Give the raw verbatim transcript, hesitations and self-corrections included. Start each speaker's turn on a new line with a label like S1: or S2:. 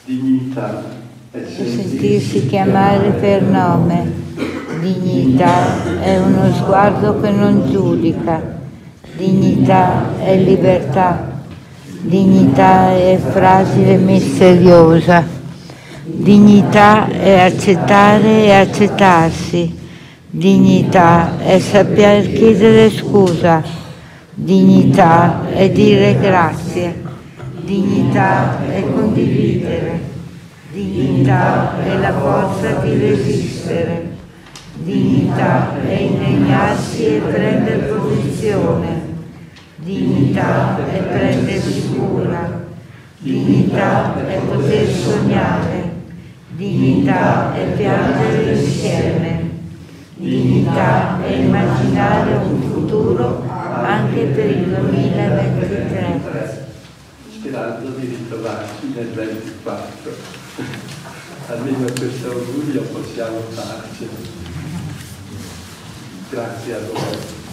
S1: Dignità è
S2: sentirsi chiamare per nome. Dignità è uno sguardo che non giudica. Dignità è libertà. Dignità è fragile e misteriosa. Dignità è accettare e accettarsi. Dignità è saper chiedere scusa. Dignità è dire grazie. Dignità è condividere. Dignità è la forza di resistere. Dignità è indegnarsi e prendere posizione. Dignità è prendersi cura. Dignità è poter sognare. Dignità è piangere insieme. Dignità è immaginare un futuro anche per il duemilaventitré.
S1: Sperando di ritrovarci nel ventiquattro. Almeno questo augurio possiamo farci. Grazie a voi.